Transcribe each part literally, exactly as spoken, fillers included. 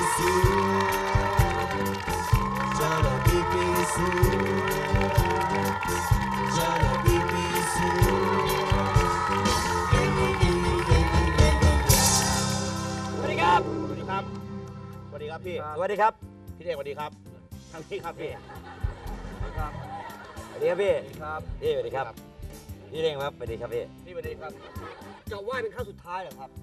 พี่สวัสดีครับพี่เอกสวัสดีครับทางพี่ครับพี่ครับสวัสดีครับพี่ครับพี่สวัสดีครับพี่เร่งครับสวัสดีครับพี่พี่สวัสดีครับจะไหว้เป็นครั้งสุดท้ายเหรอครับ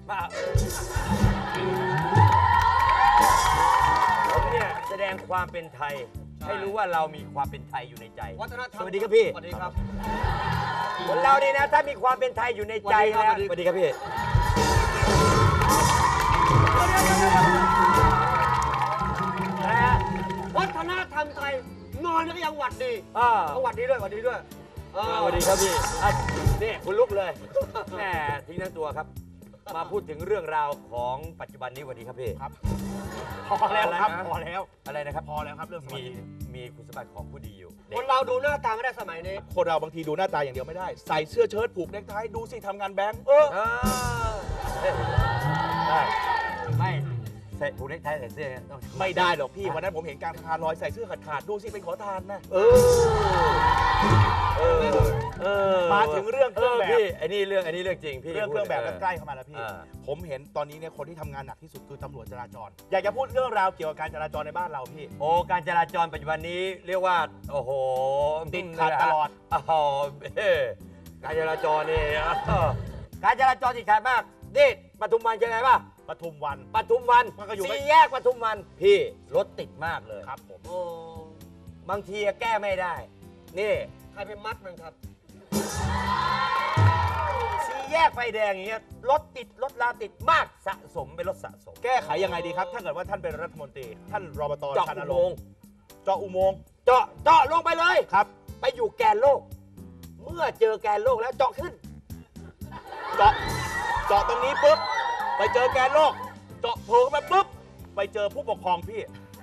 ผมเนี่ยแสดงความเป็นไทยให้รู้ว่าเรามีความเป็นไทยอยู่ในใจวัฒนธรรมสวัสดีครับพี่สวัสดีครับคนเราเนี่ยนะถ้ามีความเป็นไทยอยู่ในใจแล้วสวัสดีครับพี่วัฒนธรรมไทยนอนแล้วก็ยังหวัดดีอ่าหวัดดีด้วยหวัดดีด้วยสวัสดีครับพี่นี่คุณลุกเลยแหมทิ้งทั้งตัวครับมาพูดถึงเรื่องราวของปัจจุบันนี้สวัสดีครับพี่ครับพอแล้วครับพอแล้วอะไรนะครับพอแล้วครับเรื่องมีมีคุณสมบัติของผู้ดีอยู่คนเราดูหน้าตาไม่ได้สมัยนี้คนเราบางทีดูหน้าตาอย่างเดียวไม่ได้ใส่เสื้อเชิ้ตผูกเนคไทดูสิทำงานแบงค์เออได้ไม่ใส่ผูกเนคไทใส่เสื้อไม่ได้หรอกพี่วันนั้นผมเห็นกลางสะพานลอยใส่เสื้อขาดขาดดูสิเป็นขอทานนะเออเออเออมาถึงเรื่องเครื่องแบบพี่อันนี้เรื่องอันนี้เรื่องจริงพี่เรื่องเครื่องแบบแล้วใกล้เข้ามาแล้วพี่ผมเห็นตอนนี้เนี่ยคนที่ทำงานหนักที่สุดคือตำรวจจราจรอยากจะพูดเรื่องราวเกี่ยวกับการจราจรในบ้านเราพี่โอ้การจราจรปัจจุบันนี้เรียกว่าโอ้โหติดขัดตลอดอ๋อการจราจรนี่การจราจรติดขัดมากนี่ปทุมวันยังไงป่ะปทุมวันปทุมวันสี่แยกปทุมวันพี่รถติดมากเลยครับผมโอ้บางทีแก้ไม่ได้นี่ใครไปมัดมันครับสี่แยกไฟแดงอย่างเงี้ยรถติดรถลาติดมากสะสมเป็นรถสะสมแก้ไขยังไงดีครับถ้าเกิดว่าท่านเป็นรัฐมนตรีท่านรบต.เจาะอุโมงค์เจาะอุโมงค์เจาะเจาะลงไปเลยครับไปอยู่แกนโลกเมื่อเจอแกนโลกแล้วเจาะขึ้นเจาะเจาะตรงนี้ปุ๊บไปเจอแกนโลกเจาะโผล่มาปุ๊บไปเจอผู้ปกครองพี่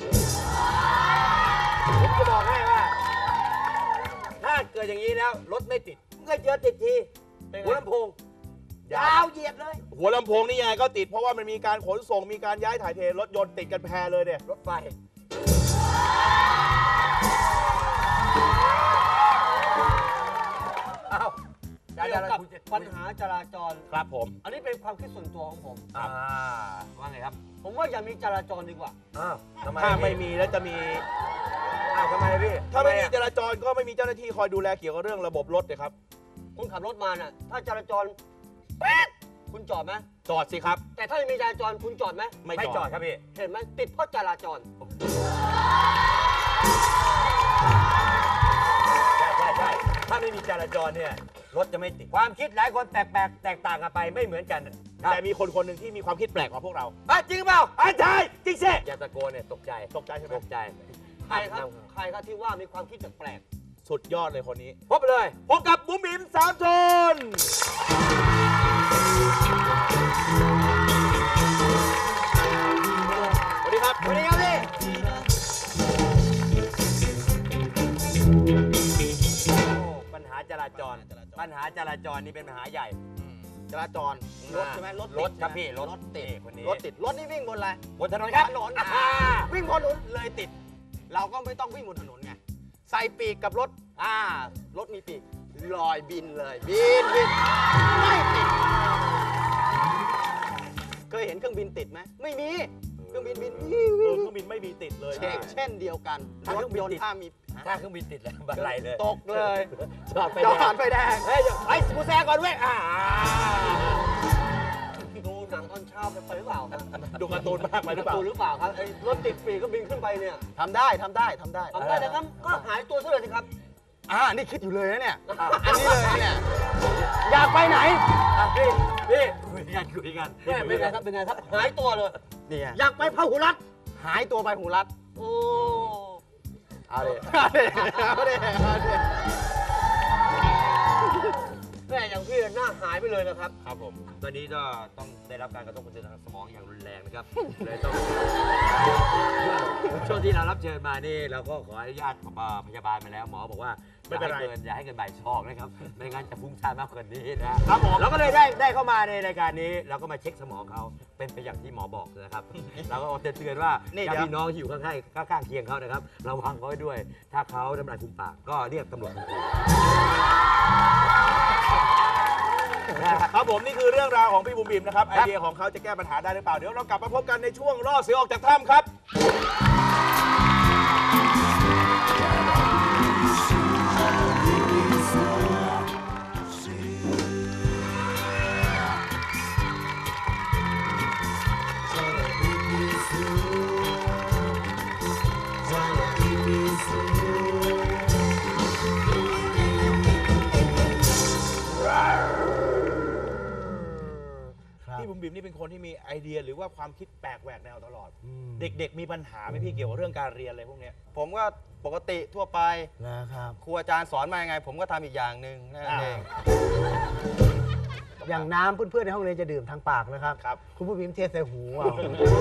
ผมจะบอกให้ว่าถ้าเกิดอย่างนี้แล้วรถไม่ติดเมื่อเจอติดทีหัวลำโพงยาวเหยียดเลยหัวลำโพงนี่ยังไงก็ติดเพราะว่ามันมีการขนส่งมีการย้ายถ่ายเทรถยนต์ติดกันแพรเลยเนี่ยรถไฟอ้าวเกี่ยวกับปัญหาจราจรครับผมอันนี้เป็นความคิดส่วนตัวของผมอ่าว่าไงครับผมว่าอย่ามีจราจรดีกว่าอ้าวทำไมถ้าไม่มีแล้วจะมีอ้าวทำไมพี่ถ้าไม่มีจราจรก็ไม่มีเจ้าหน้าที่คอยดูแลเกี่ยวกับเรื่องระบบรถเลยครับคุณขับรถมาน่ะถ้าจราจรป๊ดคุณจอดไหมจอดสิครับแต่ถ้าไม่มีจราจรคุณจอดไหมไม่จอดครับพี่เห็นไหมติดเพราะจราจรใช่ใช่ใช่ถ้าไม่มีจราจรเนี่ยรถจะไม่ติดความคิดหลายคนแตกแปลกแตกต่างกันไปไม่เหมือนกันแต่มีคนคนหนึ่งที่มีความคิดแปลกกว่าพวกเราจริงเปล่าใช่จริงสิอย่าตะโกนเนี่ยตกใจตกใจใช่ไหมตกใจใครครับใครครับที่ว่ามีความคิดแปลกสุดยอดเลยคนนี้พบเลยพบกับบุ๋มบิ๋มสามชนสวัสดีครับสวัสดีครับพี่ปัญหาจราจรปัญหาจราจรนี่เป็นปัญหาใหญ่จราจรรถใช่ไหมรถรถครับพี่รถติดคนนี้รถติดรถนี่วิ่งบนอะไรบนถนนครับถนนวิ่งบนถนนเลยติดเราก็ไม่ต้องวิ่งบนถนนไงใส่ปีกกับรถอ่ารถมีปีกลอยบินเลยบินบินไม่ติดเคยเห็นเครื่องบินติดไหมไม่มีเครื่องบินบินเครื่องบินไม่มีติดเลยเช่นเดียวกันรถยนต์ถ้ามีถ้าเครื่องบินติดแล้วบันไลเลยตกเลยจอดไฟแดงจอดไฟแดงเฮ้ยไอ้กูแซงก่อนเว้ยอ่าดูหนังตอนเช้าไปหรือเปล่าดูการ์ตูนมากไปหรือเปล่าดูหรือเปล่าครับไอ้รถติดปีกก็บินขึ้นไปเนี่ยทำได้ทำได้ทำได้ทำได้นะครับก็หายตัวซะเลยสิครับอ่านี่คิดอยู่เลยนะเนี่ยอันนี้เลยเนี่ยอยากไปไหนพี่พี่คุยกันคุยกันเป็นไงครับเป็นไงครับหายตัวเลยนี่อยากไปพหุรัตน์หายตัวไปพหุรัตน์โอ้เอาดิเอาดิเอาดิเอาดิแม่อย่างพี่หน้าหายไปเลยนะครับครับผมตอนนี้ก็ต้องได้รับการกระทบกระเทือนทางสมองอย่างรุนแรงนะครับเลยต้องช่วงที่เรารับเชิญมานี่เราก็ขออนุญาตพยาบาลมาแล้วหมอบอกว่าไม่เป็นไรอย่าให้เกินอย่าให้เกินบ่ายสองนะครับไม่งั้นจะฟุ้งซ่านมากกว่านี้นะครับผมเราก็เลยได้ได้เข้ามาในรายการนี้เราก็มาเช็คสมองเขาเป็นไปอย่างที่หมอบอกนะครับ เราก็เตือนว่าญาติพี่น้องที่อยู่ข้างๆข้างๆเคียงเขานะครับระวังเขาไว้ด้วย ถ้าเขาทำลายคุมปากก็เรียกตำรวจทันทีครับผมนี่คือเรื่องราวของพี่บุ๋มบิ๋มนะครับไอเดียของเขาจะแก้ปัญหาได้หรือเปล่าเดี๋ยวเรากลับมาพบกันในช่วงล่อเสือออกจากถ้ำครับพี่บุ๋มบิ๋มนี่เป็นคนที่มีไอเดียหรือว่าความคิดแปลกแหวกแนวตลอดเด็กๆมีปัญหาไหมพี่เกี่ยวกับเรื่องการเรียนอะไรพวกนี้ผมก็ปกติทั่วไปนะครับครูอาจารย์สอนมายังไง ผมก็ทำอีกอย่างหนึ่งนั่นเองอย่างน้ำเพื่อนๆในห้องเรียนจะดื่มทางปากนะครับครับคุณผู้พิมพ์เทใส่หูเอา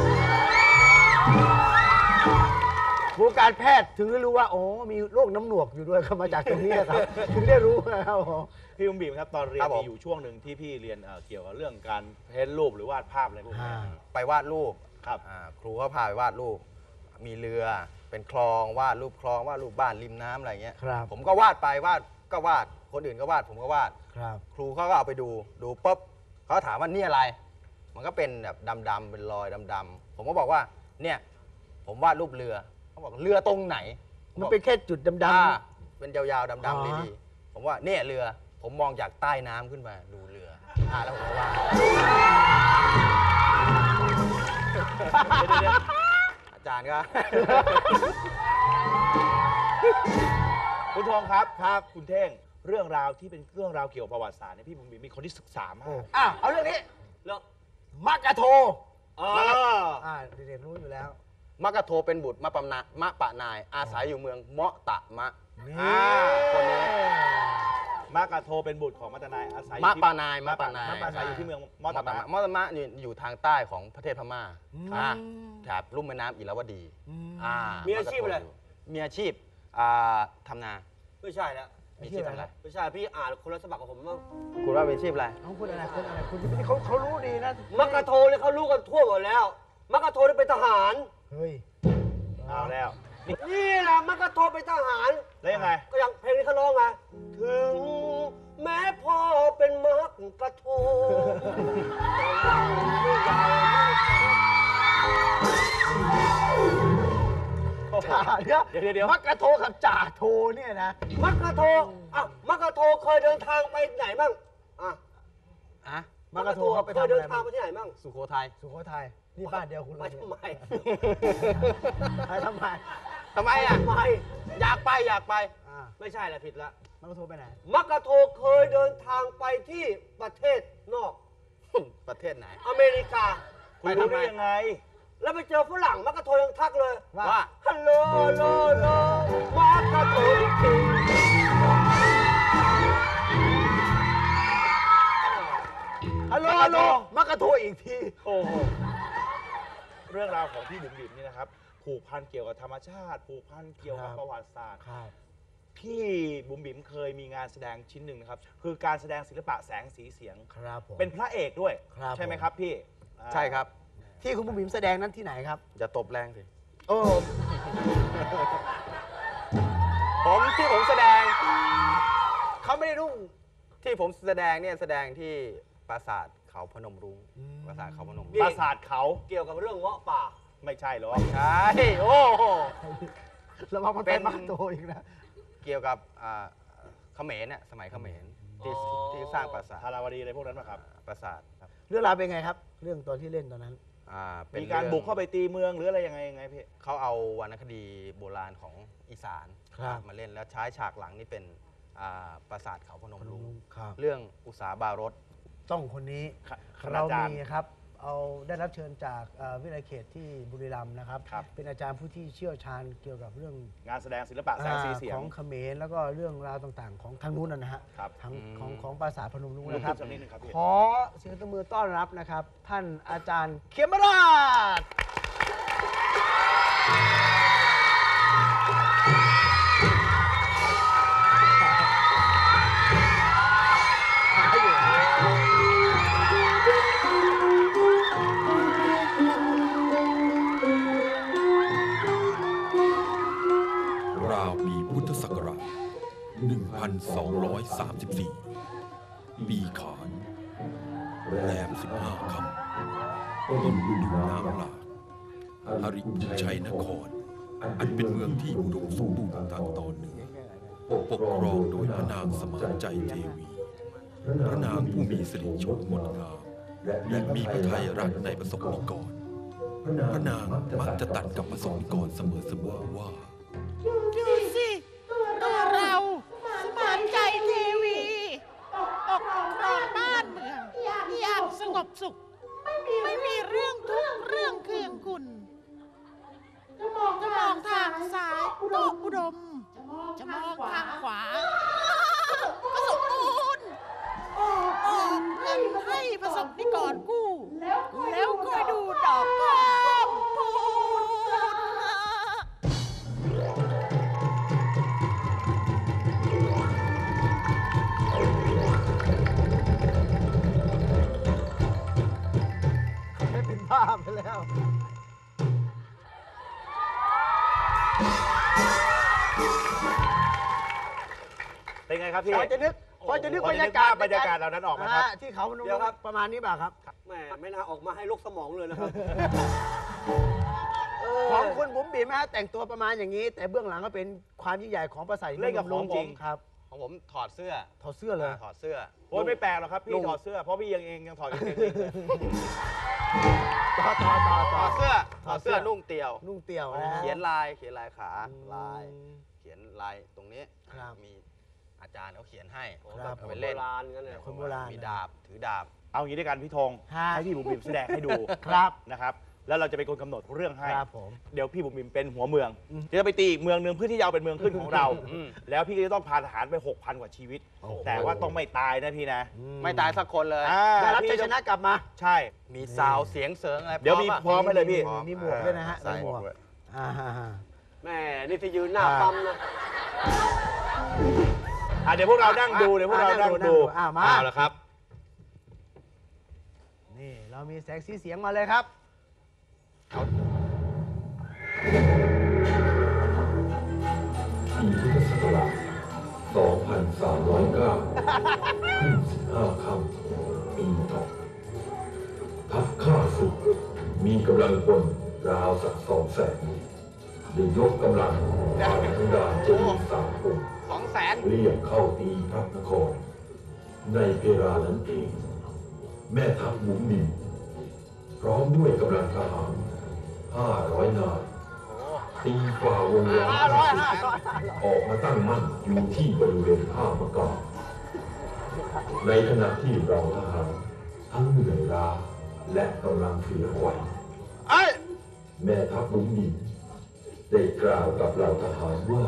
วงการแพทย์ถึงได้รู้ว่าโอ้มีโรคน้ำหนวกอยู่ด้วยเข้ามาจากตรงนี้ครับถึงได้รู้นะครับพี่บุ๋มบิ๋มครับตอนเรียนครับผมมีอยู่ช่วงหนึ่งที่พี่เรียนเอ่อเกี่ยวกับเรื่องการเพ้นท์รูปหรือวาดภาพอะไรพวกนี้ไปวาดรูปครับอ่าครูก็พาไปวาดรูป มีเรือเป็นคลองวาดรูปคลองวาดรูปบ้านริมน้ำอะไรเงี้ยครับผมก็วาดไปวาดก็วาดคนอื่นก็วาดผมก็วาดครับครูเขาก็เอาไปดูดูปุ๊บเขาถามว่านี่อะไร มันก็เป็นแบบดำๆเป็นรอยดำๆผมก็บอกว่าเนี่ยผมวาดรูปเรือเขาบอกเรือตรงไหนมันเป็นแค่จุดดำอ่าเป็นยาวๆอ๋ดำอๆดีๆผมว่าเนี่ยเรือผมมองจากใต้น้ำขึ้นมาดูเรืออ่าแล้วผมก็ว่าอาจารย์ก็คุณทองครับครับคุณเท่งเรื่องราวที่เป็นเรื่องราวเกี่ยวกับประวัติศาสตร์เนี่ยพี่บุ๋มบิ๋มมีคนที่ศึกษามากๆอ่ะเอาเรื่องนี้เรื่องมักกะโทอ๋ออ่าเด็กๆรู้อยู่แล้วมักกะโทเป็นบุตรมะปะนามะปะนาย อาศัยอยู่เมืองเมาะตะมะอ่าคนนี้มากาโทเป็นบุตรของมัตตนายอาศัยมะที่ปะนายมะปะนายมะปะนายอยู่ที่เมืองมอมะตตะตะมะมะตะมะอยู่อยู่ทางใต้ของประเทศพม่าอืมอ่าแถบลุ่มแม่น้ำอิระวดีอืมอ่ามีอาชีพอะไรมีอาชีพอ่าทำนาไม่ใช่แล้วมีอาชีพอะไรไม่ใช่พี่อ่านคนละฉบับกับผมบ้างคุณว่าเป็นอาชีพอะไรเอาคุณอะไรคุณอะไรคุณเขาเขารู้ดีนะมักกะโทเนี่ยเขารู้กันทั่วหมดแล้ว มักกะโทนี่เป็นทหารเฮ้ยเอาแล้วนี่แหละมักกะโทเป็นทหารแล้วยังไงก็อย่างเพลงนี้เขาร้องไงถึงแม้พ่อเป็นมักกะโทจ่าเดี๋ยวเดี๋ยวเดี๋ยวมักกะโทกับจ่าโทเนี่ยนะมักกะโทอ่ะมักกะโทเคยเดินทางไปไหนบ้างอ่ะอ่ะมักกะโทเขาไปเคทำยอะเดิไรนทางบ้างไปที่ไหนบ้างสุโขทัยสุโขทัยนี่บ้านเดียวคุณไปเลยทำไมไปทำไมทำไมอ่ะทำไมอยากไปอยากไปอ่าไม่ใช่แหละผิดละมักกะโทไปไหนมักกะโทเคยเดินทางไปที่ประเทศนอกประเทศไหนอเมริกาคุณรู้ได้ยังไงแล้วไปเจอฝรั่งมักกะโทยังทักเลยว่าว่าฮัลโหลฮัลโหลฮัลโหลมักกะโทอีกทีฮัลโหลฮัลโหลมักกะโทอีกทีโอ้โหเรื่องราวของพี่บุ๋มบิ๋มนี่นะครับผูกพันเกี่ยวกับธรรมชาติผูกพันเกี่ยวกับครับประวัติศาสตร์ครับพี่บุ๋มบิ๋มเคยมีงานแสดงชิ้นหนึ่งนะครับคือการแสดงศิลปะแสงสีเสียงครับผมเป็นพระเอกด้วยครับใช่ไหมครับพี่อ่าใช่ครับที่คุณบุ๋มบิ๋มแสดงนั้นที่ไหนครับอย่าตบแรงสิโอ้ผมที่ผมแสดง เขาไม่ได้รุ่งที่ผมแสดงเนี่ยแสดงที่ปราสาทเขาพนมรุ้งปราสาทเขาพนมรุ้งปราสาทเขาเกี่ยวกับเรื่องเงาะป่าไม่ใช่หรอใช่โอ้โหระวังมันเป็เป็นนมักกะโทอีกนะเกี่ยวกับอ่าเขมรเนี่ยสมัยเขมรที่อ๋อที่สร้างปราสาทธาราวดีอะไรพวกนั้นป่ะครับปราสาทครับเรื่องราวเป็นไงครับ เรื่องตอนที่เล่นตอนนั้นอ่าเป็นมีการองบุกเข้าไปตีเมืองหรืออะไรยังไงยังไงพี่เขาเอาวรรณคดีโบราณของอีสานครับมาเล่นแล้วใช้ฉากหลังนี่เป็นอ่าปราสาทเขาพนมรุ้งครับเรื่องอุษาบารสต้องคนนี้ครับเราอาจารย์มีครับ เอาได้รับเชิญจากเอ่อวิทยาเขตที่บุรีรัมย์นะครับครับเป็นอาจารย์ผู้ที่เชี่ยวชาญเกี่ยวกับเรื่องงานแสดงศิลปะแสงสีเสียขงองเขมรแล้วก็เรื่องราวต่างๆ ของทางนู้นนะนะฮะครับทางของของปราสาทพนมรุ้งลุกนะคขึ้รับนสักนิดนึงครับพี่ขอเสียงตบมือต้อนรับนะครับ ท่านอาจารย์เขมราชคนสองร้อยสามสิบสี่ ปีขานแรมสิบห้าค่ำต้นฤดูน้ำหลากหริภูชัยนคร อันเป็นเมืองที่อุดมสมบูรณ์ทางตอนเหนือปกครองโดยพระนางสมานใจเทวี พระนางผู้มีสิริโฉมงดงามและมีพระทัยรักในประสบนิกร พระนางมักจะตัดกับประสบนิกรเสมอๆว่าดูสิตัวเราสมานใจเทวีปกครองบ้านเมืองอย่างสงบสุข ไม่มีเรื่องทุกข์เรื่องเคืองคุณจะมองทางซ้ายก็อุดม จะมองทางขวาก็สมบูรณ์ออกเงินให้ประสบนิกรกู้ แล้วคอยดูดอกเพิ่มพูนไม่เป็นบ้าไปแล้วเป็นไงครับพี่พอจะนึกพอจะนึกพบรรยากาศบรรยากาศเหล่านั้นออกไหมครับอ่าที่เขาพนมรุ้งประมาณนี้เปล่าครับแม่ไม่น่าออกมาให้ลกสมองเลยนะครับของคุณบุ๋มบิ๋มนะฮะแต่งตัวประมาณอย่างนี้ แต่เบื้องหลังก็เป็นความยิ่งใหญ่ของปราสาทเล่นกับของจริงครับของผมถอดเสื้อถอดเสื้อเลยถอดเสื้อโอ้ยไม่แปลกหรอกครับลุพี่งถอดเสื้อ เพราะพี่ยังเองยังถอดกางเกงเองเลยต่อต่อต่อถต่ออดเสื้อถถออดดเสื้เสื้ออนุ่งเตียวนุ่งเตี่ยวนะฮะเขียนลายเขียนลายขาลายอืมเขียนลายตรงนี้ครับมีอาจารย์เขาเขียนให้ครับเอาไปเล่นโบราณงั้นเลยคนโบราณมีดาบถือดาบเอางี้ด้วยกันพี่ธงฮะให้พี่บุ๋มบิมแสดงให้ดูครับนะครับ แล้วเราจะเป็นคนกำหนดเรื่องให้ครับผมเดี๋ยวพี่บุ๋มบิมเป็นหัวเมืองอืมจะไปตีอีกเมืองหนึ่งเพื่อที่จะเอาเป็นเมืองขึ้นของเราอืมแล้วพี่ก็จะต้องพาทหารไป หกพัน กว่าชีวิต แต่ว่าต้องไม่ตายนะพี่นะไม่ตายสักคนเลยอ่าได้รับชัยพี่ชนะกลับมาใช่มีซาวเสียงเสริงอะไรเดี๋ยวมีอะพร้อมให้เลยพี่พร้อมีหมวกด้วยนะฮะใส่มีหมวกด้วยอ่าฮะฮะแม่นี่ที่ยืนหน้าปั๊มนะอ่ะเดี๋ยวพวกเรานั่งดูเดี๋ยวพวกเรานั่งดูอ่ามาเอาละครับนี่เรามีแสงสีเสียงมาเลยครับปีพุทธศักราช สองพันสามร้อยเก้า ขึ้นสิบห้าค่ำปีเถาะทัพข้าศึกมีกำลังพลราวสักสองแสนได้ยกกำลังผ่านทางด่านเจดีย์สามองค์สองแสนเรียกเข้าตีพระนคร ในเวลานั้นเอง แม่ทัพหมุนมินพร้อมด้วยกำลังทหารห้าร้อยนายตีฝ่าวงล้อมห้าร้อยห้าร้อยออกมาตั้งมั่นอยู่ที่บริเวณท่ามะกาในขณะที่เราทหารทั้งเหนื่อยล้าและกำลังเสียไหวเอ้ยแม่ทัพหมุนมินได้กล่าวกับเราทหารว่า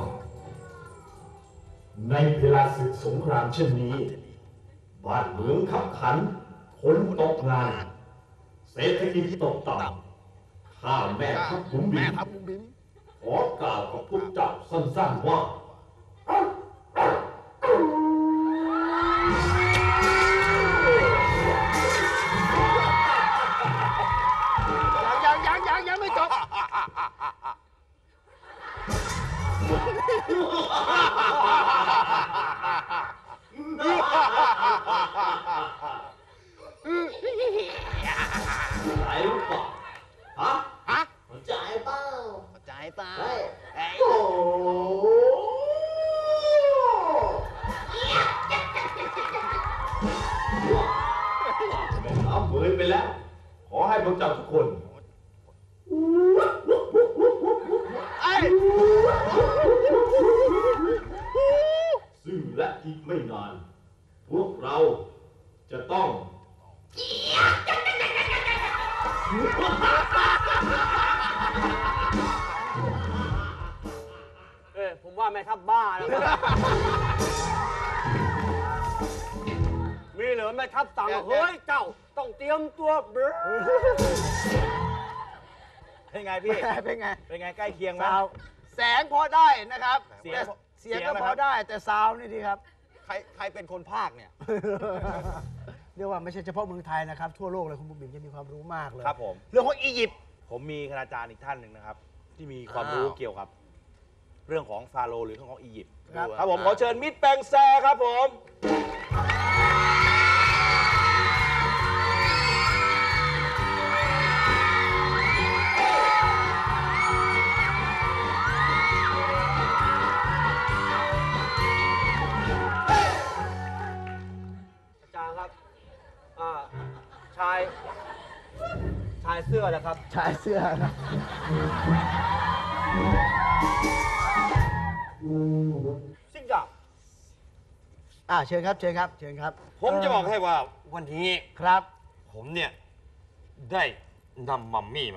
ในเวลาศึกสงครามเช่นนี้ บ้านเมืองขับขันคนตกงาน เศรษฐกิจตกต่ำข้าแม่ทัพบุ๋มบิแม่มทัพบุ๋มบิมขอกล่าวกับพวกเจ้าสั้นๆว่ายังยังยังยังไม่จบใจหรือเปล่าฮะฮะใจเปล่าใจเปล่าเฮ้ยเอ้ยโอ้แม่ทัพเมือนไปแล้ว ขอให้พวกเจ้าทุกคนเอ้ยซึ่งและอีกไม่นาน พวกเราจะต้องเอ้ยผมว่าแม่ทัพบ้าแล้วครับมีเหรือแม่ทัพสั่งว่าเฮ้ยเจ้าต้องเตรียมตัวเบรอเป็นไงพี่เป็นไงเป็นไงใกล้เคียงไหมซาวแสงพอได้นะครับเสียงแต่เสียงเสียงก็นะพครัอบ ได้แต่ซาวนี่ดีครับใครใครเป็นคนภาคเนี่ยเรียกว่าไม่ใช่เฉพาะเมืองไทยนะครับ ทั่วโลกเลยคุณบุ๋มบิ๋มจะมีความรู้มากเลยครับผมเรื่องของอียิปต์ผมมีคณาจารย์อีกท่านหนึ่งนะครับ ที่มีความรู้อ้าวเกี่ยวกับเรื่องของฟาโรห์หรือเรื่องของอียิปต์ครับครับผมขอเชิญมิตรแปงแซครับผมอาจารย์ครับอ่าชาย ชายเสื้อนะครับชายเสื้อครับซิงกับอ่าเชิญครับเชิญครับเชิญครับผมจะบอกให้ว่าวันนี้ครับผมเนี่ย ได้นำมัมมี่มา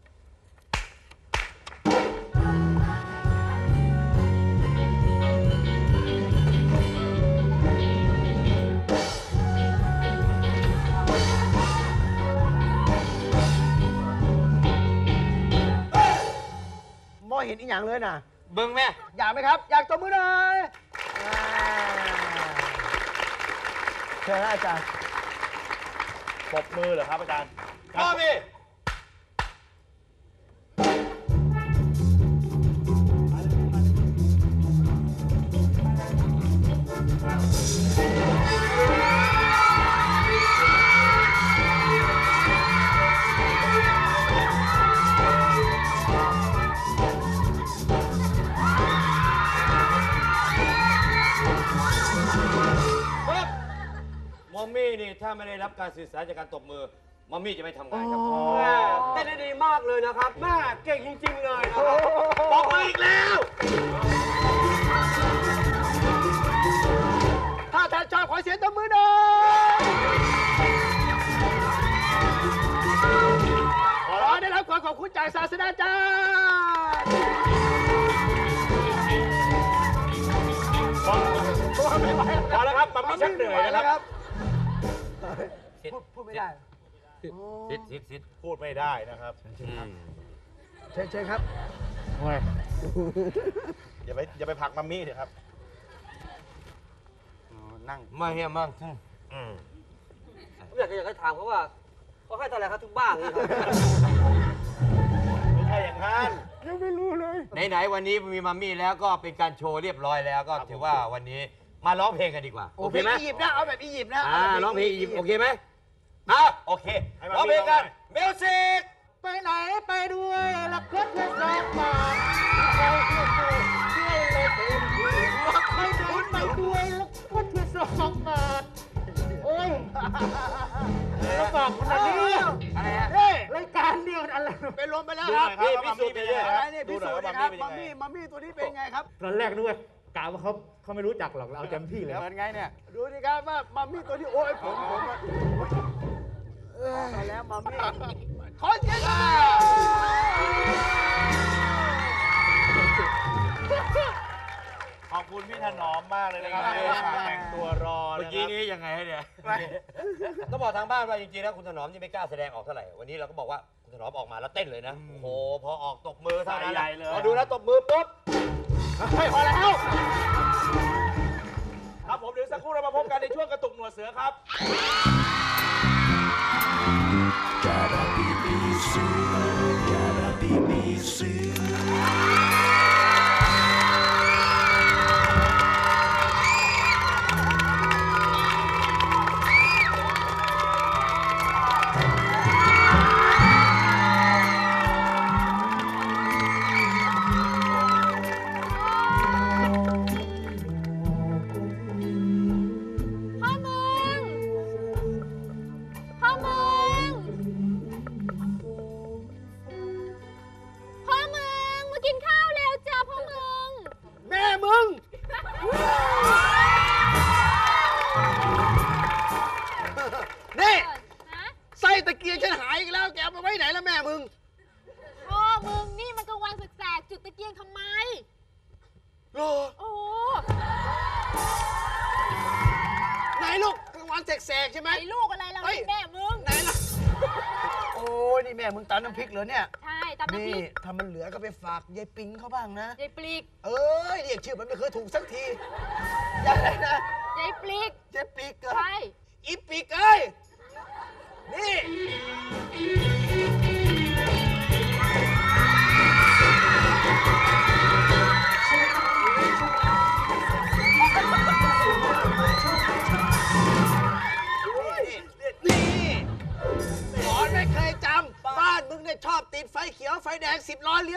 มอเห็นอีกอย่างเลยนะเบิ้งแม่อยากไหมครับ อยากตบมือหน่อยอ่าเชิญนะอาจารย์ปรบมือเหรอครับอาจารย์พ่อพี่ มัมมี่นี่ถ้าไม่ได้รับการสื่อสารจากการตบมือ มัมมี่จะไม่ทำงานครับแม่เต้นได้ดีมากเลยนะครับแม่เก่งจริงๆเลยนะครับบอกมาอีกแล้วถ้าท่านชอบขอเสียงตบมือหน่อยขอได้รับความขอบคุณจากศาสตราจารย์พอไม่ไหวพอแล้วครับมันไม่ชักเหนื่อยนะครับพูดพูดไม่ได้ซิดซิดซิดพูดไม่ได้นะครับเชิญเชิญครับอย่าไปอย่าไปผลักมัมมี่เถอะครับนั่งมาเฮียมั่งอืมอยากจะอยากจะถามเขาว่าเขาให้เท่าไหร่ครับทุกบ้างนี่ครับไม่ใช่อย่างนั้นยังไม่รู้เลยไหนๆวันนี้มีมัมมี่แล้วก็เป็นการโชว์เรียบร้อยแล้วก็ถือว่าวันนี้มาร้องเพลงกันดีกว่าโอเคไหมอียิปต์นะ เอาแบบอียิปต์นะอ่าร้องเพลงอียิปต์โอเคไหมอ่ะโอเคให้มัมมี่ร้องเพลงกันร้องหน่อยมิวสิกไปไหนไปด้วยละเพื่อนเพื่อนสองบาทใครเพื่อนช่วยเลยเต็มที่ไปไหนไปด้วยละเพื่อนเพื่อนสองบาทโอ้ยแล้วบอกคนนี้อะไรฮะเฮ้ยรายการเดียวอะไรไปรวมไปแล้วดูคหรัน่บอยครับว่ามัมมี่เป็นยังไงอะไรเนี่ยดูพิหน่สูอยจว่าน์มันะมครับมี่เป็นมัยัมงไงมี่มัมมี่ตัวนี้เป็นไงครับตอนแรกด้วยกะว่าเขาเขาไม่รู้จักหรอกเราเอาเต็มที่เลยเหมือนไงเนี่ยดูดิครับว่ามัมมี่ตัวนี้โอ้ยผมผมเออมาแล้วมัมมี่ขอเสียงหน่อยขอบคุณพี่ถนอมมากเลยนะครับที่ฝากแต่งตัวรอเมื่อนะคกี้รับนี้ยังไงเนี่ยต้องบอกทางบ้านว่าจริงๆแล้วคุณถนอมยังไม่กล้าแสดงออกเท่าไหร่ วันนี้เราก็บอกว่าคุณถนอมออกมาแล้วเต้นเลยนะ โอ้โห พอออกตบมือเท่านั้นใหญ่เลยพอดูแล้วตบมือปุ๊บเฮ้ยพอแล้วครับผมเดี๋ยวสักครู่เรามาพบกันในช่วงกระตุกหนวดเสือครับพ่อมึง พ่อมึง พ่อมึง มากินข้าวเร็วจ้าพ่อมึงแม่มึง นี่ฮะไส้ตะเกียงฉันหายอีกแล้ว แกเอาไปไว้ไหนแล้วแม่มึงพ่อมึงนี่มันกลางวันแสกๆจุดตะเกียงทำไมโลโอ้ไหนลูกกลางวันแสกๆใช่ไหมไอ้ลูกอะไรเราเฮ้ยแม่มึงไหนล่ะ โอ้ยนี่แม่มึงตำน้ำพริกเหรอเนี่ยใช่ตามน้ำพนี่ริกถ้ามันเหลือก็ไปฝากยายปิงเขาบ้างนะยายปลีกเอ้ยเรียกชื่อมันไม่เคยถูกสักทียายอะไรนะยายปลีกเจ๊ปีกเหรอใช่อีปีกเอ้ย นี่ฉ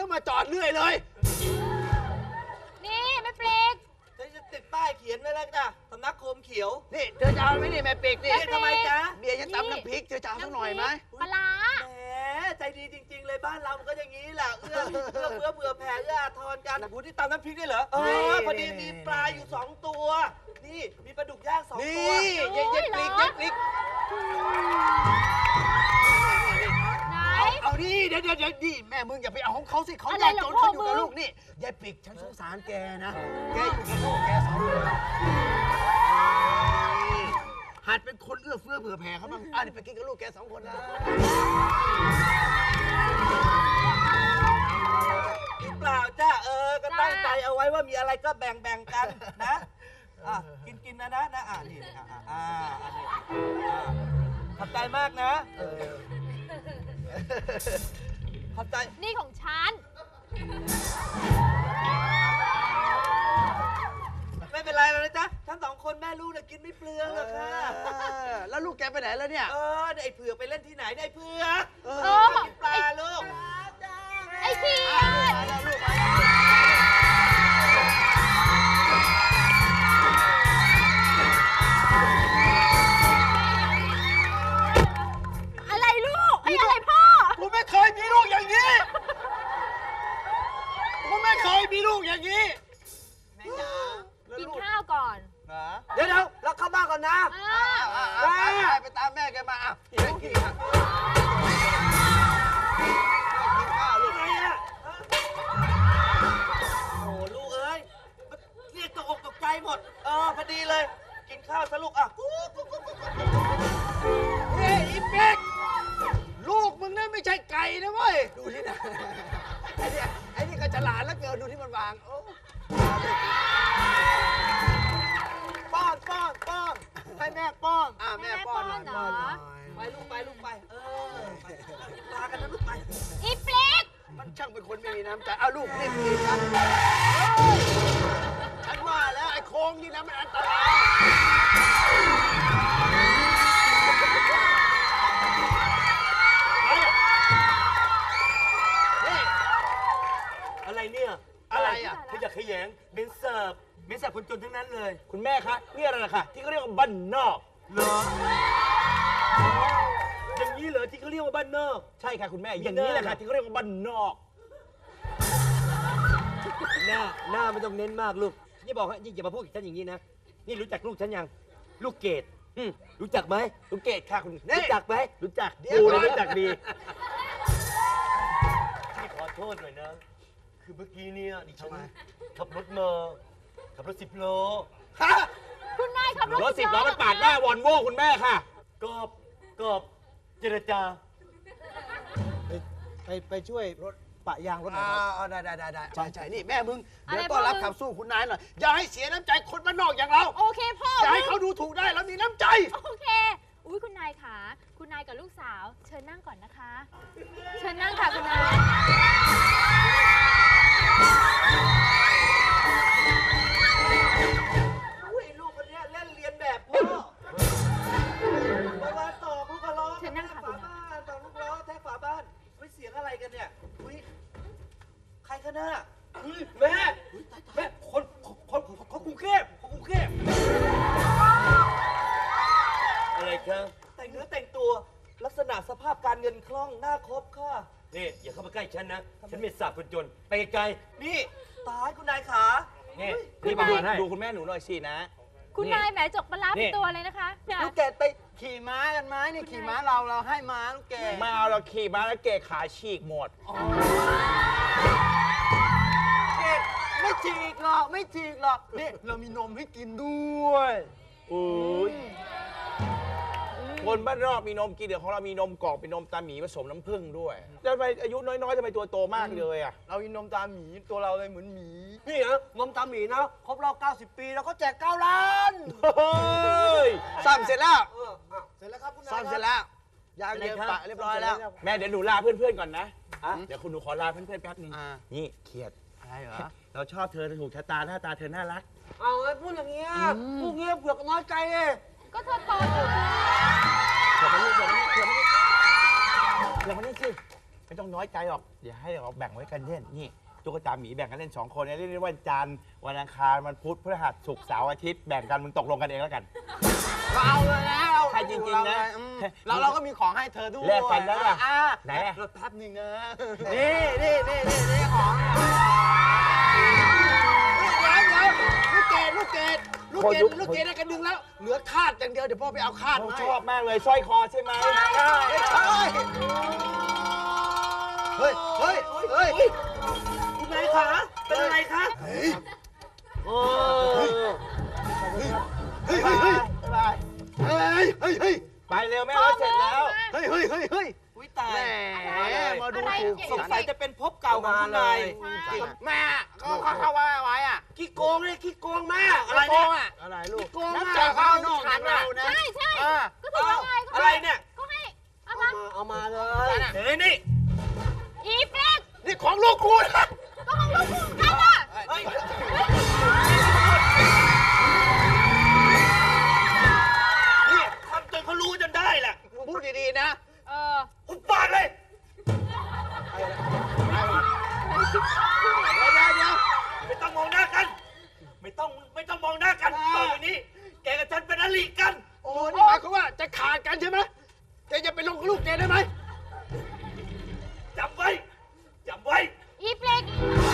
มาจอดเรื่อยเลยนี่แม่ปลีกจะติดป้ายเขียนไว้แล้วจ้ะสำนักโคมเขียวนี่เธอจะเอาไหมนี่แม่เป็กนี่แม่ปลีกทำไมจ๊ะเบียร์ฉันตำน้ำพริกเธอจะเอาสักหน่อยไหมปลาร้าแหมใจดีจริง ๆ เลยบ้านเรามันก็อย่างนี้แหละเอื้อเอื้อเฟื้อเผื่อแผ่เอื้ออาทรกันหูที่ตำน้ำพริกได้เหรอเออพอดีมีปลาอยู่สองตัว นี่มีปลาดุกย่างสองตัวนี่เย็ดเย็ดปลิกเย็ดปลิกไหนเอาดิเดี๋ยวเดี๋ยวเดี๋ยวดิแม่มึงอย่าไปเอาของเขาสิเขาอะไรยากเหรจอนเขาอยู่พ่อมึกับงลูกนี่ยายปิกฉันสงสารแกนะแกอยู่กับลูกแกสองคนหัดเป็นคนเอื้อเฟื้อเผื่อแผ่เขาบ้างอ่ะเดี๋ยวไปกินกับลูกแกสองคนนะเปล่าจ้าเออก็ตั้งใจเอาไว้ว่ามีอะไรก็แบ่งแบ่งกันนะอ่ะกินกินนะนะนะอ่านี่อ่ะอ่ะอ่าอันนี้อ่าขอบใจมากนะเออขอบใจนี่ของฉันไม่เป็นไรแล้วนะจ๊ะทั้งสองคนแม่ลูกเนี่ยกินไม่เปลืองหรอกค่ะแล้วลูกแกไปไหนแล้วเนี่ยเออไอ้เผือกไปเล่นที่ไหนไอ้เผือกเออเออกินปลาลูกไอ้เขียดอะไรลูกไอ้อะไรพ่อกูไม่เคยมีลูกอย่างนี้กูไม่เคยมีลูกอย่างนี้กินข้าวก่อนนะเดี๋ยวเดี๋ยวเราเข้าบ้านก่อนนะอ่าไปไปตามแม่แกมาอ่ะพี่ให้กินอ่ะอะไรอ่ะโอ้ลูกเอ้ยเรียกตกอกตกใจหมดเออพอดีเลย กินข้าวซะลูกอ่ะกุ๊กกุ๊กกุ๊กกุ๊กเฮ้ยอีเป็กลูกมึงนั่นไม่ใช่ไก่นะเว้ย ดูที่นะไอ้นี่ไอ้นี่ก็ฉลาดแล้วเกินดูที่มันวางโอ้ป้อนป้อนป้อนให้แม่ป้อนอ่ะแม่ป้อนหน่อยป้อนหน่อยไปลูกไปลูกไปเออไปกินปลากันนะลูกไปอีปลีกมันช่างเป็นคนไม่มีน้ำใจเอาลูกรีบกินกันฉันว่าแล้วไอ้โค้งนี่นะมันอันตรายนี่อะไรเนี่ยอะไรอ่ะขยะแขยงเบนเสิร์ฟเบนเสิร์ฟคนจนทั้งนั้นเลย คุณแม่คะนี่อะไรล่ะคะที่เขาเรียกว่าบ้านนอกเหรออย่างนี้เหรอที่เขาเรียกว่าบ้านนอกใช่ค่ะคุณแม่อย่างนี้แหละค่ะที่เขาเรียกว่าบ้านนอกหน้าหน้าไม่ต้องเน้นมากลูกนี่บอกให้อย่ามาพูดกับฉันอย่างนี้นะนี่รู้จักลูกฉันยังลูกเกดอืมรู้จักไหมลูกเกดค่ะคุณรู้จักไหมรู้จักดูเลยรู้จักดีพี่ขอโทษหน่อยนะคือเมื่อกี้เนี่ยดิฉันขับรถมาขับรถสิบล้อคุณนายขับรถรถสิบล้อมันปาดหน้าวอนโว่คุณแม่ค่ะกอบกอบเจรจาไปไปช่วยรถปะยางรถหน่อยอ่าได้ได้ได้ได้ใช่ใช่นี่แม่มึงเดี๋ยวต้อนรับขับสู้คุณนายหน่อยอย่าให้เสียน้ำใจคนบ้านนอกอย่างเราโอเคพ่ออย่าให้เขาดูถูกได้เรามีน้ำใจโอเค อุ้ยคุณนายขาคุณนายกับลูกสาว เชิญนั่งก่อนนะคะ เชิญนั่งค่ะคุณนายอุ้ยลูกคนเนี้ยเล่นเรียนแบบพ่อเวลาต่อลูกกระล้อเชิญนั่งค่ะฝาบ้านต่อลูกล้อแทกฝาบ้านไม่เสียงอะไรกันเนี่ยอุ้ยใครกันน่ะแม่แม่คนคนคนคนกรุงเทพคนกรุงเทพอะไรครับแต่งเนื้อแต่งตัวลักษณะสภาพการเงินคล่องหน้าครบค่ะนี่อย่าเข้ามาใกล้ฉันนะ ฉันไม่สาบคนจน ไปไกลนี่ตายคุณนายขาๆนี่คุณนี่นายมาให้ดูคุณแม่หนูหน่อยสินะคุณนายแหมจกปลาร้านี่เป็นตัวเลยนะคะเนี่ยลูกเกดไปขี่ม้ากันไหมนี่ขี่ม้าเราเราให้ม้าลูกเกดไม่เอาเราขี่มาแล้วเกะขาฉีกหมดเกดไม่ฉีกหรอกไม่ฉีกหรอกนี่เรามีนมให้กินด้วยโอ้ยคนบ้านนอกมีนมกินเดี๋ยวของเรามีนมกรอกเป็นนมตาหมีผสมน้ำผึ้งด้วยจะไปอายุน้อยๆจะไปตัวโตมากเลยอ่ะเรามีนมตาหมีตัวเราเลยเหมือนหมีนี่นะนมตาหมีนะ ครบรอบเก้าสิบปีแล้วก็แจกเก้าล้านเฮ้ยซ้ำเสร็จแล้วเสร็จแล้วครับคุณนายซ้ำเสร็จแล้วยางเยินปะเรียบร้อยแล้วแม่เดี๋ยวหนูลาเพื่อนๆก่อนนะเดี๋ยวคุณหนูขอลาเพื่อนๆแป๊บนึงอ่านี่เขียดอะไรเหรอเราชอบเธอถูกชะตาหน้าตาเธอน่ารักเอาไอ้พูดอย่างเงี้ยพูดเงี้ยเผือกน้อยใจเลยก็เธอโตอยู่เดี๋ยวมานี่เดี๋ยวมานี่เดี๋ยวมานี่เดี๋ยวมานี่สิไม่ต้องน้อยใจหรอกเดี๋ยวให้เราแบ่งไว้กันเล่นนี่ตุ๊กตาหมีแบ่งกันเล่นสองคนเรียกได้ว่าวันจันทร์วันอังคารวันพุธพฤหัสศุกร์เสาร์อาทิตย์แบ่งกันมึงตกลงกันเองแล้วกันก็เอาเลยนะเอาใช่จริงๆนะอืมเราเราก็มีของให้เธอด้วยแลกกันได้ปะอ่าไหนอะรถแป๊บหนึ่งนะนี่นี่นี่นี่นี่ของเดี๋ยวเดี๋ยวลูกเกดลูกเกดลูกเกดลูกเกดได้กันดึงแล้ว เหลือคาดอย่างเดียวเดี๋ยวพ่อไปเอาคาดเขามาชให้อบมากเลยสร้อยคอใช่ไหมเฮ้ยเฮ้ยเฮ้ยคุณนายขาเป็นอะไรคะเฮ้ยโอ้เฮ้ยเฮ้ยเฮ้ยเฮ้ยเฮ้ยเฮ้ยเฮ้ยไปเร็วแม่เราเสร็จแล้วเฮ้ยเฮ้ยเฮ้ยเฮ้ยอุ้ยตายแหมมาดูอะไรถูกอย่างสงสัยจะเป็นพบเก่าของคุณนายใช่แม่เขาเขาเขาว่าไว้อะขี้โกงเลยขี้โกงมากอะไรเนี่ยอะไรลูกโกงนัมากจากข้าวนอกจากเรานะใช่ใช่อ่าก็ถูกแล้วไงก็อะไรเนี่ยก็ให้เอามาเอามาเลยเฮ้ยนี่อีเป๊กนี่ของลูกกูนะก็ของลูกคุณกันอ่ะเฮ้ย นี่ทำจนเขารู้จนได้แหละพูดดีๆนะเออหุบปากเลยเดี๋ยวเดี๋ยวเดี๋ยวไม่ต้องมองหน้ากัน ไม่ต้องไม่ต้องมองหน้ากันต่อไปนี้ แกกับฉันเป็นอริกันโอ้นี่หมายความว่าจะขาดกันใช่ไหมแกจะไปลงกับลูกแกได้ไหมจำไว้จำไว้อีเป๊ก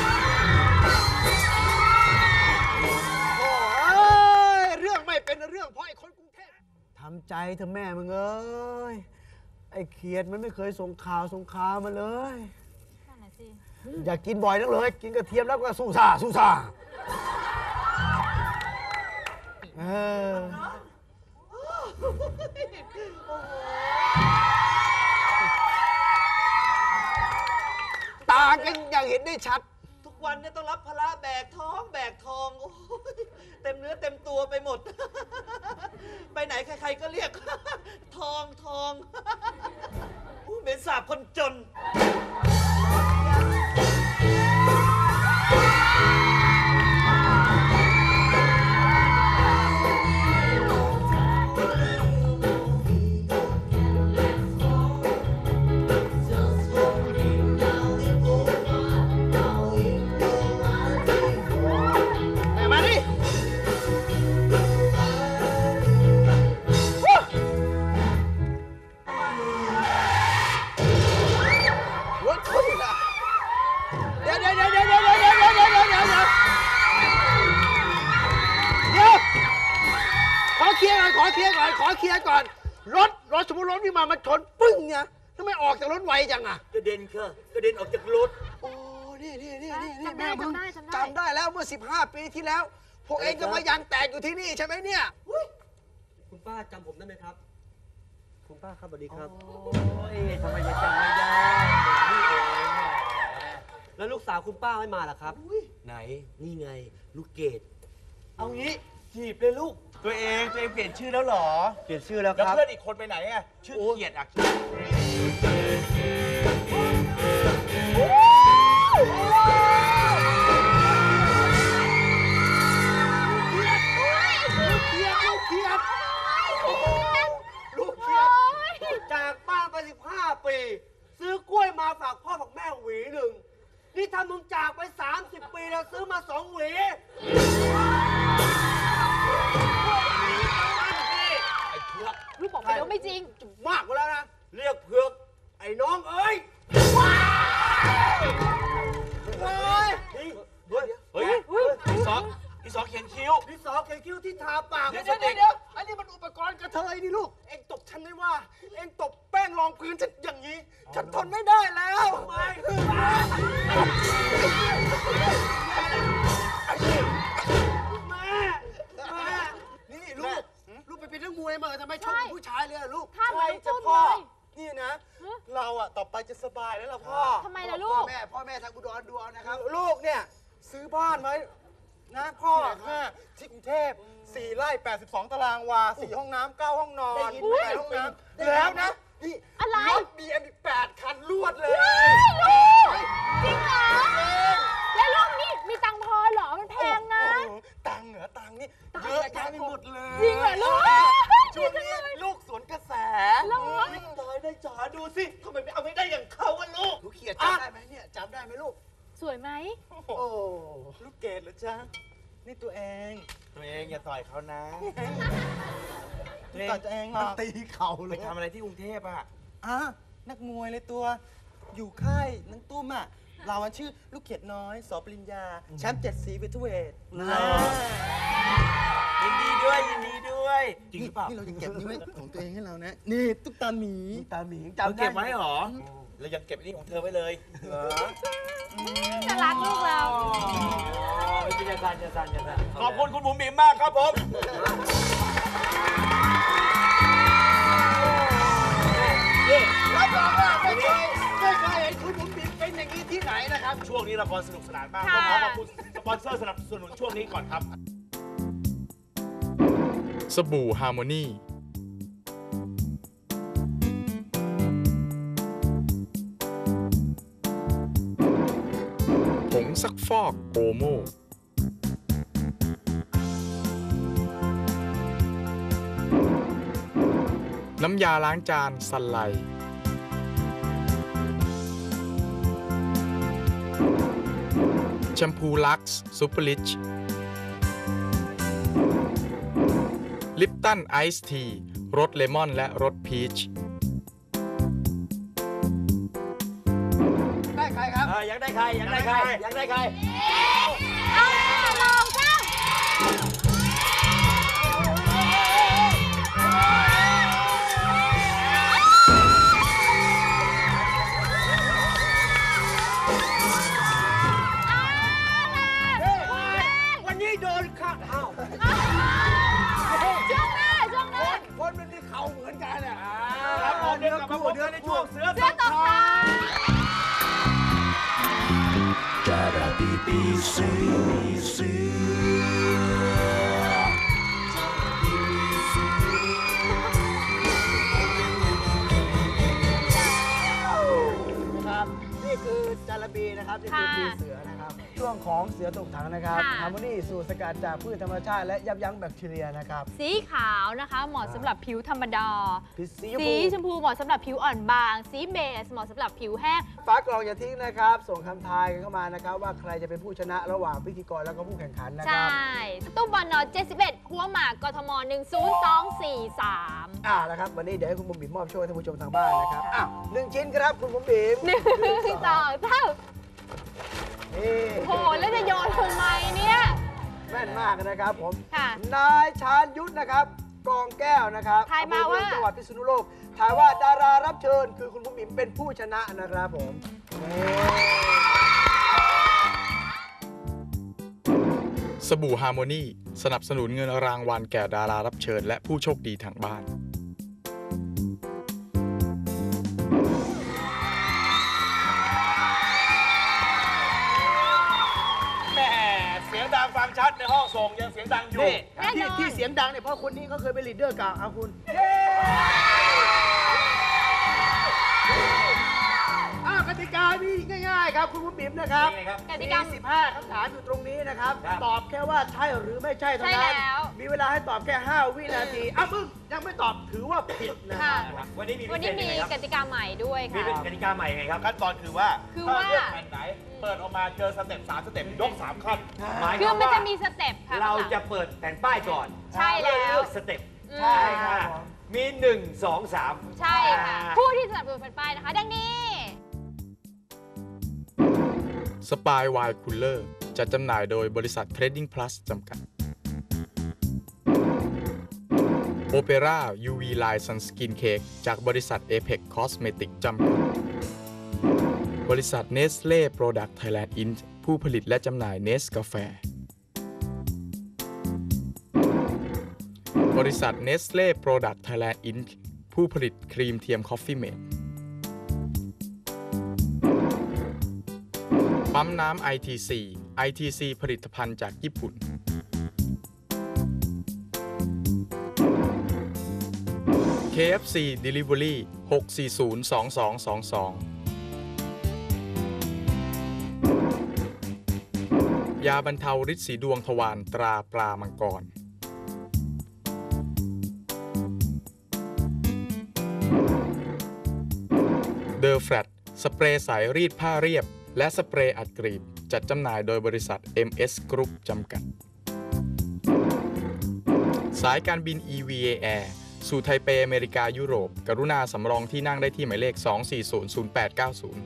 โอ้ยเรื่องไม่เป็นเรื่องเพราะไอ้คนกรุงเทพทำใจเถอะแม่มึงเอ้ยไอ้เขียดมันไม่เคยส่งข่าวส่งข่าวมาเลยนั่นน่ะสิอยากกินบ่อยนักเลย กินกระเทียมแล้วก็สู้ซ่าสู้ซ่าเออต่างกันอย่างเห็นได้ชัดทุกวันเนี่ยต้องรับภาระแบกท้องแบกทองโอ้ยเต็มเนื้อเต็มตัวไปหมด ไปไหนใครๆก็เรียก ทองทองอู้เหม็นสาบคนจนแม่มาดิรถคุณอะเดี๋ยวเดี๋ยวเดี๋ยวเดี๋ยวเดี๋ยวเดี๋ยวเดี๋ยวเดี๋ยวเดี๋ยวเดี๋ยวเดี๋ยวเดี๋ยวขอเคลียร์ก่อนขอเคลียร์ก่อนขอเคลียร์ก่อน รถรถสมมติรถนี่มามันชนปึ้งเนี่ยทำไมออกจากรถไวจังอะกระเด็นค่ะกระเด็นออกจากรถโอ้ นี่นี่นี่นี่นี่จำได้แม่มึงจำได้จำได้จำได้แล้วเมื่อสิบห้าปีที่แล้ว พวกเองก็มายางแตกอยู่ที่นี่ใช่ไหมเนี่ยคุณป้าจำผมได้ไหมครับ คุณป้าครับสวัสดีครับโอ้ยทำไมจะจำไม่ได้นี่เองแล้วลูกสาวคุณป้าไม่มาหรอครับไหนนี่ไง ลูกเกดเอางี้จีบเลยลูก ตัวเองตัวเองเปลี่ยนชื่อแล้วเหรอเปลี่ยนชื่อแล้วแล้วครับเพื่อนอีกคนไปไหนอะชื่อเกียรติอะจากบ้านไปสิบห้าปี ซื้อกล้วยมาฝากพ่อฝากแม่หวีหนึ่ง นี่ถ้ามึงจากไปสามสิบปีแล้วซื้อมาสองหวีลูกบอกไปแล้วไม่จริงมากกว่าแล้วนะ เรียกเผือกไอ้น้องเอ้ยเฮ้ยเฮ้ยเฮ้ยพี่สองพี่สองเขียนคิ้วดินสอเขียนคิ้วที่ทาปากเดี๋ยวเดี๋ยวเดี๋ยวอันนี้มันอุปกรณ์กระเทยนี่ลูก เอ็งตบฉันไม่ว่า เอ็งตบแป้งรองพื้นฉันอย่างนี้ ฉันทนไม่ได้แล้วแม่แม่นี่ลูก ลูกไปเป็นนักมวยมาทำไมชอบผู้ชายเลยอะลูกถ้าเหมือนจะลูกพ่อเลยนี่นะฮะเราอะต่อไปจะสบายแล้วล่ะพ่อทำไมล่ะลูกพ่อแม่พ่อแม่ทางอุดรดูเอานะครับ ลูกเนี่ย ซื้อบ้านไว้นะพ่อห้าที่กรุงเทพสี่ไร่แปดสิบสองตารางวาสี่ห้องน้ำเก้าห้องนอนแปดห้องน้ำแล้วนะนี่อะไรรถบีเอ็มอีกแปดคันรวดเลยว้ายลูกจริงเหรอ แล้วลูกนี่มีตังค์พอเหรอ มันแพงนะโอ้โหตังค์เหรอตังค์นี่เยอะแยะไปหมดเลยจริงเหรอลูกช่วงนี้ลูกสวนกระแสเหรอตายได้จ๋าดูสิทำไมไม่เอาไม่ได้อย่างเขาวะลูกลูกโอ้ลูกเกดเหรอจ๊ะนี่ตัวเองตัวเองอย่าต่อยเขานะตัวต่อยตัวเองหรอตีเข่าเลไปยทำอะไรที่กรุงเทพอ่ะอ่ะนักมวยเลยตัวอยู่ค่ายนังตุ้มอ่ะเราอะชื่อลูกเขียดน้อยสอปริญญาแชมป์เจ็ดสีเวทเวทนะยินดีด้วยยินดีด้วยจริงหรือเปล่านี่เราจะเก็บนี่ไว้ของตัวเองให้เรานะนี่ตุ๊กตาหมีตาหมีจำเก็บไว้เหรอเรายังเก็บอันนี้ของเธอไว้เลยเหรอน่ารักลูกเราเป็นยาการยาการยาการขอบคุณคุณบุ๋มบิ๋มมากครับผมรับรองว่าไม่เคยไม่เคยเห็นคุณบุ๋มบิ๋มเป็นอย่างนี้ที่ไหนนะครับช่วงนี้ละครสนุกสนานมากค่ะขอขอบคุณสปอนเซอร์สนับสนุนช่วงนี้ก่อนครับสบู่ฮาร์โมนีผงซักฟอกโอโมน้ำยาล้างจานซันไลแชมพูลักซ์ซูเปอร์ลิชลิปตันไอซ์ทีรสเลมอนและรสพีชได้ใครครับอยากได้ใครอยากได้ใครอยากได้ใครเอาลองจ้าวันนี้โดนข้าอ้าวช่วงหน้าช่วงหน้าคนมันมีเข่าเหมือนกันอ่ะครับผมเดี๋ยวกลับมาพบกันในช่วงเสือเสื้อตกค้างครับนี่คือจาระบีนะครับนี่คือค่ะปีเสือนะครับช่วงของเสือตกถังนะครับค่ะฮาร์โมนีสูตรสกัดจากพืชธรรมชาติและยับยั้งแบคทีเรียนะครับสีขาวนะคะเหมาะสำหรับผิวธรรมดาสีสีสีชมพูเหมาะสำหรับผิวอ่อนบาง สีเบจเหมาะสำหรับผิวแห้งฝากกล่องอย่าทิ้งนะครับ ส่งคำทายกันเข้ามานะครับว่าใครจะเป็นผู้ชนะระหว่างพิธีกรแล้วก็ผู้แข่งขันนะคใช่รับตู้บอลนอเจ็ดสิบเอ็ดหัวหมากกทมหนึ่งศูนย์สองสี่สามอ่านะครับวันนี้เดี๋ยวให้คุณบุ๋มบิ๋มมอบโชว์ให้ท่านผู้ชมทางบ้านนะครับอ่ะหนึ่งชิ้นครับคุณบุ๋มบิ๋มหนึ่งสองเท่านี่โหแล้วจะโยนทำไมเนี่ยแม่นมากนะครับผมค่ะนายชาญยุทธนะครับกองแก้วนะครับทายมาว่าอำเภอเมืองจังหวัดพิษณุโลกทายว่าดารารับเชิญคือคุณบุ๋มบิ๋มเป็นผู้ชนะนะครับผมนี่สบู่ฮาร์โมนีสนับสนุนเงินรางวัลแก่ดารารับเชิญและผู้โชคดีทางบ้านแหมเสียงดังฟังชัดในห้องส่งยังเสียงดังอยู่นี่แน่นที่อนที่เสียงดังเนี่ยเพราะคนนี้เขาเคยเป็นลีดเดอร์เก่าเอาคุณอ้าวกติกานี่ง่ายๆครับคุณบุ๋มบิ๋มนะครับยังไงครับกติกามีสิบห้าคำถามอยู่ตรงนี้นะครับครับตอบแค่ว่าใช่หรือไม่ใช่เท่านั้นใช่แล้วมีเวลาให้ตอบแค่ห้าวินาทีอ้าวมึงยังไม่ตอบถือว่าผิดนะคค่ะรับวันนี้มีวันนี้มีกติกาใหม่ด้วยมีค่ะเป็นกติกาใหม่ยังไงครับขั้นตอนคือว่าคือถ้าว่าเลือกแผ่นไหน เปิดออกมาเจอสเต็ปสามสเต็ปยกสามขั้นหมายคคือวามมันว่าจะมีสเต็ปค่ะเราจะเปิดแผ่นป้ายก่อนใช่แล้วเลือกสเต็ปอืมใช่ครับมีหนึ่งสองสามใช่ค่ะ ผู้ที่สนับสนุนแผ่นป้ายนะคะ ดังนี้สปายไวน์คูลเลอร์จัดจำหน่ายโดยบริษัท Trading Plus จำกัด โอเปร่า ยู วี Line Sunscreen Cake จากบริษัท Apex Cosmetic จำกัด บริษัท Nestle Product Thailand อินค ผู้ผลิตและจำหน่ายเนสกาแฟ บริษัท Nestle Product Thailand อินค ผู้ผลิตครีมเทียม Coffee Mate ปั๊มน้ำ ไอ ที ซี ไอ ที ซี ผลิตภัณฑ์จากญี่ปุ่น เค เอฟ ซี Delivery หก สี่ ศูนย์ สอง สอง สอง สอง ยาบรรเทาฤทธิ์สีดวงทวารตราปลามังกร เดอ แฟลต สเปรย์ใสรีดผ้าเรียบ และสเปรย์อัดกรีบจัดจำหน่ายโดยบริษัท เอ็ม เอส Group จำกัด สายการบิน อี วี เอ Air สู่ไทเปอเมริกายุโรปกรุณาสำรองที่นั่งได้ที่หมายเลข สอง สี่ ศูนย์ ศูนย์ แปด เก้า ศูนย์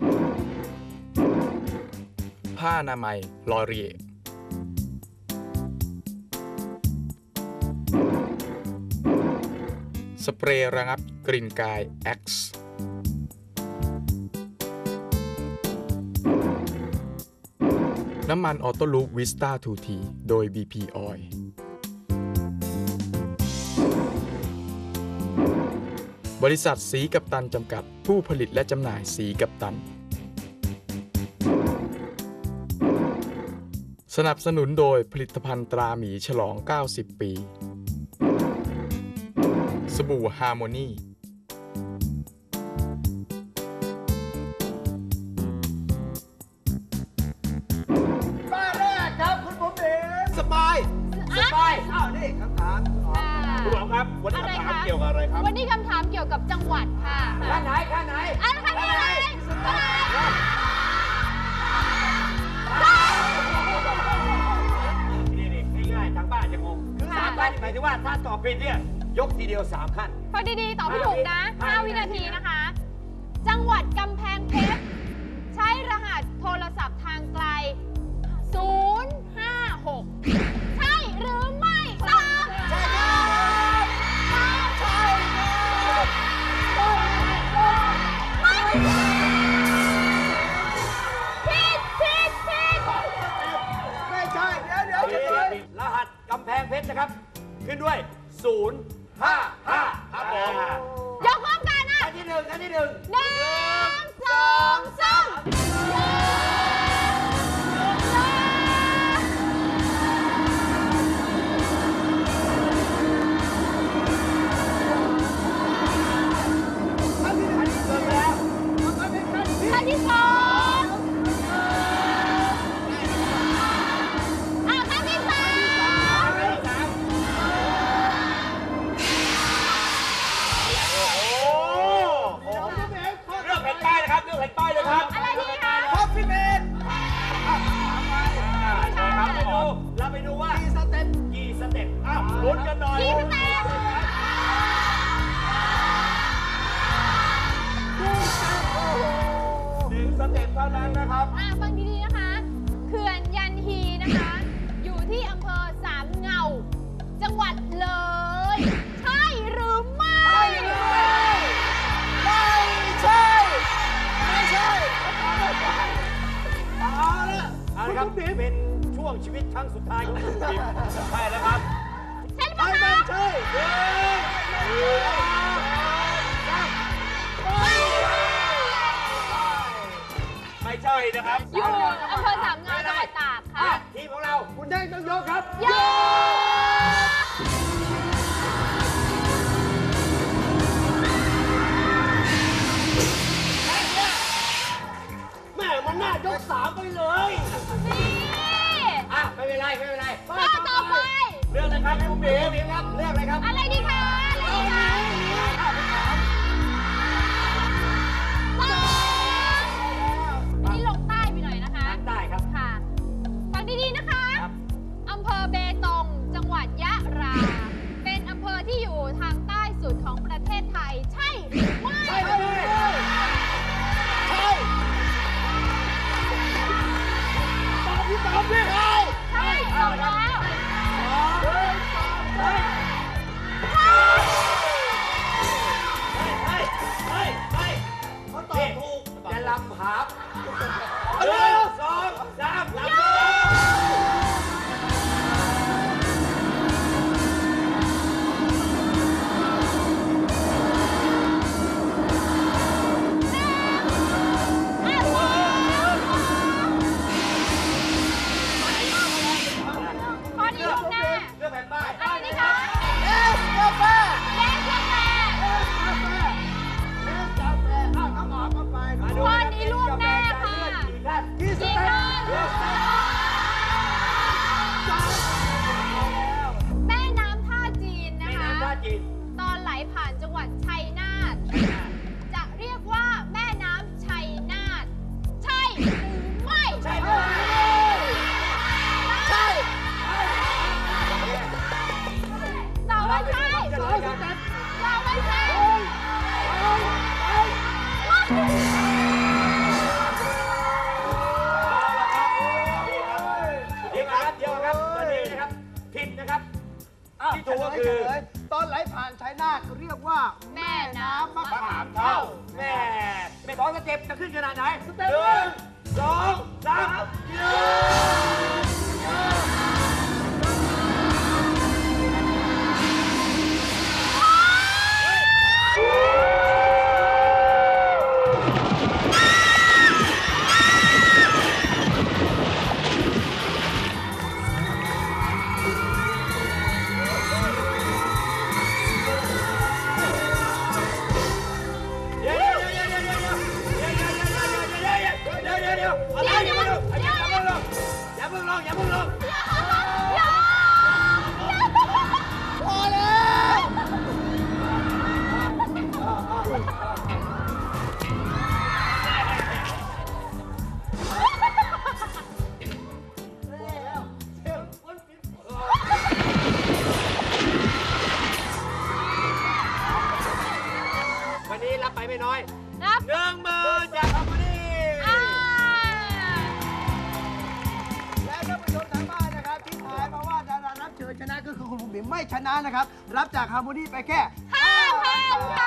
ผ้าอนามัยลอรีเอสเปรย์ระงับกลิ่นกาย X น้ำมันออโต้ลูปวิสต้า ทู ที โดย บี พี Oil บริษัทสีกัปตันจำกัดผู้ผลิตและจำหน่ายสีกัปตันสนับสนุนโดยผลิตภัณฑ์ตราหมีฉลอง เก้าสิบ ปีสบู่ฮาร์โมนีป้ายแรกครับคุณผมเองสบายสบายอ้าวนี่คำถามคุณหมอครับวันนี้คำถามเกี่ยวกับอะไรครับวันนี้คำถามเกี่ยวกับจังหวัดค่ะข้าไหนข้าไหนอันข้างนี้เลยข้างไหนนี่นี่ง่ายๆทางบ้านจะงงคือสามขั้นหมายถึงว่าถ้าตอบผิดเนี่ยยกทีเดียวสามขั้นฟังดีๆ ตอบไม่ถูกนะ ห้า วินาทีนะคะ จังหวัดกำแพงเพชรใช้รหัสโทรศัพท์ทางไกล ศูนย์ ห้า หก ใช่หรือไม่ตอบใช่ครับใช่ครับไม่ผิดผิดผิดไม่ใช่ เดี๋ยวเดี๋ยวเดี๋ยวรหัสกำแพงเพชรนะครับ ขึ้นด้วย ศูนย์ ห้า ห้า ครับผมยกพร้อมกันนะอันที่หนึ่งอันที่หนึ่งหนึ่งสองสามขั้นที่สองอ่ะขั้นที่สามเรื่องแผ่นป้ายนะครับเรื่องแผ่นป้ายเลยครับอะไรดีคะคอฟฟี่เมนเราไปดูเราไปดูว่ากี่สเต็ปกี่สเต็ปอ้าวลุ้นกันหน่อยกี่สเต็ปหนึ่งสเต็ปเท่านั้นนะครับอ่ะฟังดีๆนะคะ เขื่อนยันฮีนะคะ อยู่ที่อำเภอสามเงา จังหวัดเลย ใช่หรือไม่ไม่ใช่ ไม่ใช่เอาละเอาละครับเป็นช่วงชีวิตครั้งสุดท้ายของคุณบิ๊มใช่แล้วครับใช่หรือเปล่าใช่ไม่ใช่นะครับอยู่อำเภอสามเงาจังหวัดตากค่ะทีมของเราคุณแดงต้องยกครับโยแม่มันน่ายกสามไปเลยนี่อ่ะไม่เป็นไรไม่เป็นไรข้อต่อไปเรื่องอะไรครับพี่คุณบิ๊มครับเรื่องอะไรครับอะไรดีคะอะไรดีคะสองอันนี้ลงใต้ไปหน่อยนะคะได้ครับค่ะ ฟังดีๆนะคะ อำเภอเบตง จังหวัดยะลา เป็นอำเภอที่อยู่ทางใต้สุดของประเทศไทย ใช่หรือไม่ใช่เลยใช่ตอบพี่ตอบพี่ใช่เอาแล้วเฮ้ยเฮ้ยเฮ้ยเฮ้ยเฮ้ยเขาตอบถูกจะลำหาบหนึ่งสองสามลำข้อนี้ลูกหน้าเรื่องแผ่นป้ายอะไรดีคะเอสกาแฟเลสกาแฟเอสกาแฟเอสกาแฟอ้าวน้ำหอมเข้าไปข้อนี้ลูกหน้าที่ถูกก็คือตอนไหลผ่านชัยนาทเรียกว่าแม่น้ำมะมะขามขามเท่าเท่าแม่แม่สองสเต็ปจะขึ้นขนาดไหนสเต็ปหนึ่งสองสามยืวันนี้รับไปไม่น้อยรับหนึ่งหมื่นจากคอมพานีอ่าและท่านผู้ชมทางบ้านนะครับที่ทายมาว่าดารารับเชิญชนะก็คือคุณบุ๋มบิ๋มไม่ชนะนะครับ รับจากฮาร์โมนีไปแค่ห้าพันค่ะ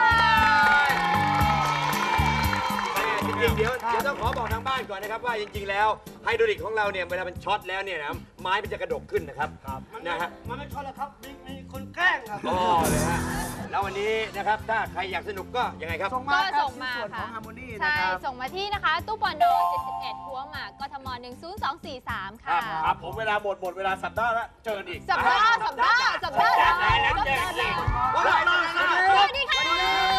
จริงๆเดี๋ยวเดี๋ยวต้องขอบอกทางบ้านก่อนนะครับว่าจริงๆแล้วไฮดรอลิกของเราเนี่ยเวลามันช็อตแล้วเนี่ยนะไม้มันจะกระดกขึ้นนะครับนะฮะมันไม่ชอบแล้วครับ มีมีคนแกล้งครับอ๋อเลยฮะแล้ววันนี้นะครับถ้าใครอยากสนุกก็ยังไงครับส่งมาก็ครับส่งมาชิ้นส่วนขค่ะองฮาร์โมนีนะใช่ครับส่งมาที่นะคะ ตู้ปอนอเจ็ดสิบเอ็ดหัวหมากกทมหนึ่งศูนย์สองสี่สามค่ะครับผมเวลาหมดหมดเวลาสัปดาห์ละเจอกันอีกสัปดาห์สัปดาห์สัปดาห์สัปดาห์แล้วเจอกันอีกสวัสดีค่ะ